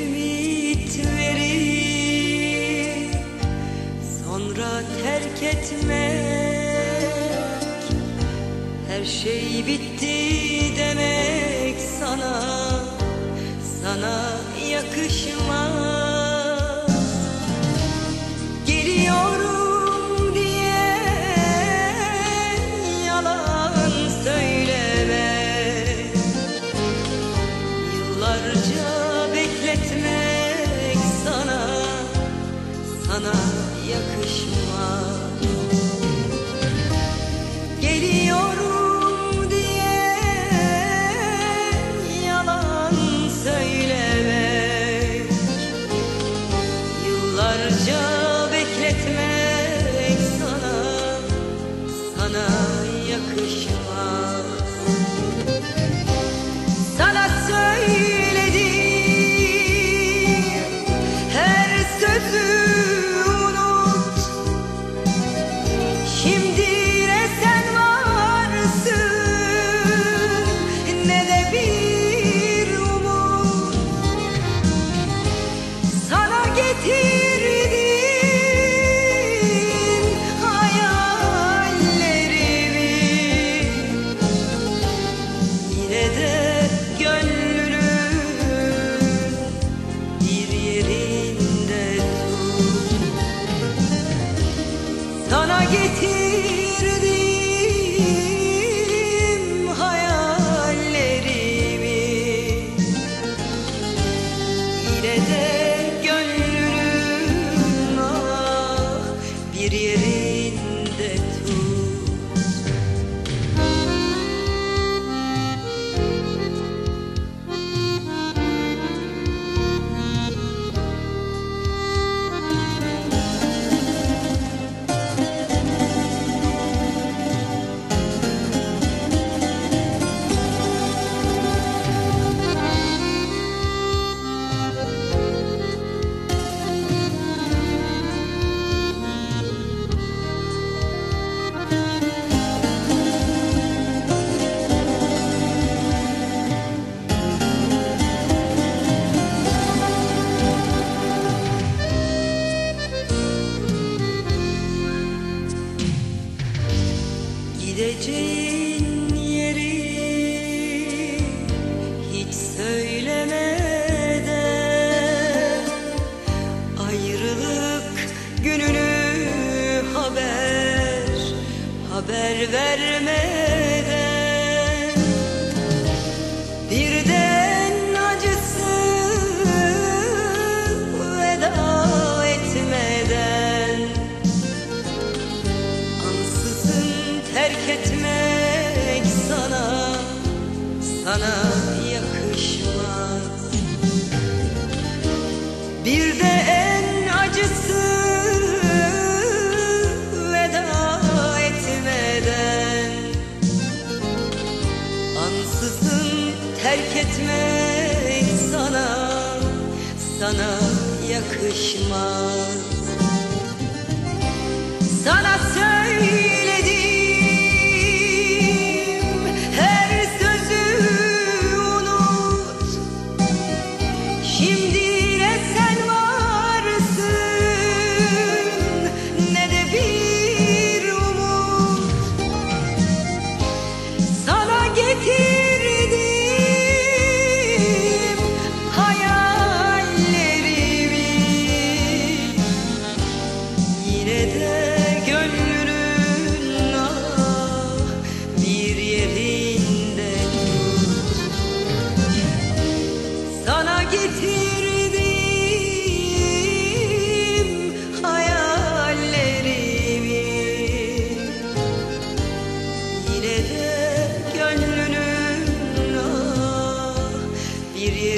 ümitleri sonra terk etmek, her şey bitti demek sana yakışmaz. Geliyorum diye yalan söylemek, yıllarca bekletmek sana yakışmaz. Geliyorum diye yalan söylemek, yıllarca bekletmek sana yakışmaz. Sana söylediğim her sözü unut. Şimdi ne sen varsın ne de bir umut. Sana getirdim hayallerimi, yine de gönlünün bir yerinde tut. Sana getirdim hayallerimi, yine de gönlünün bir yerinde tut. Gideceğin yeri hiç söylemeden, ayrılık gününü haber vermeden, birden acısı veda etmeden, ansızın terk etmek sana yakışmaz. Bir de en acısı veda etmeden, ansızın terk etmek sana yakışmaz. Sana söylediğim her sözü unut. Şimdi ne sen varsın ne de bir umut. Sana getirdim hayallerimi, yine de gönlünün bir yerinde tut. Sana getirdim hayallerimi, yine de gönlünün bir yerinde